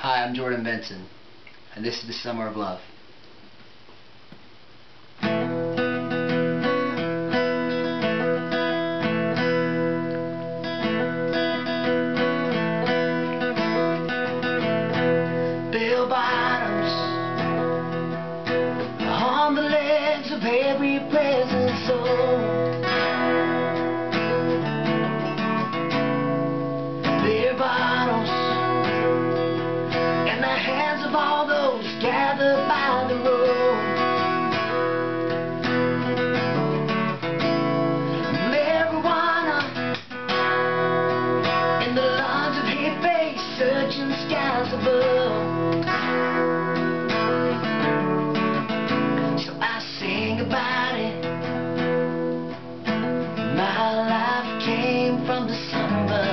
Hi, I'm Jordan Benson, and this is the Summer of Love. Bell bottoms on the legs of every present soul. Beer bottles in the hands of all those gathered by the road. Marijuana in the lungs of hippies searching skies above. So I sing about it. My life came from the summer.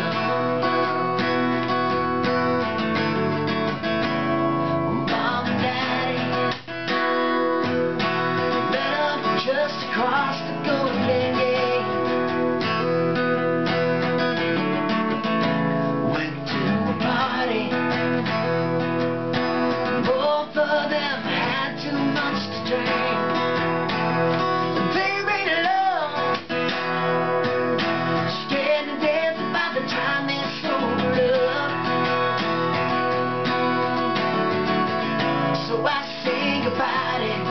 Just across the Golden Gate, went to a party. Both of them had too much to drink. They made love, scared to death by the time they sobered up. So I sing about it.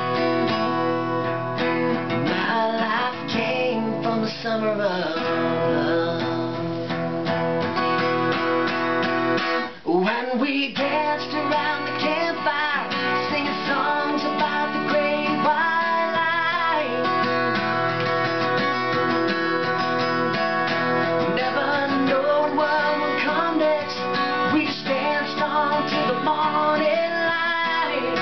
Summer of love. When we danced around the campfire, singing songs about the great white light, never knowing what would come next, we just danced on to the morning light.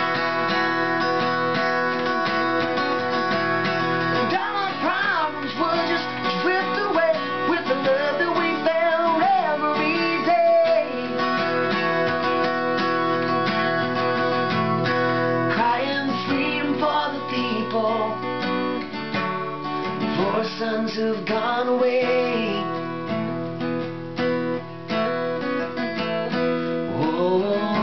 And all our problems were just drift away with the love that we felt every day. Crying freedom for the people, for sons who've gone away. Oh.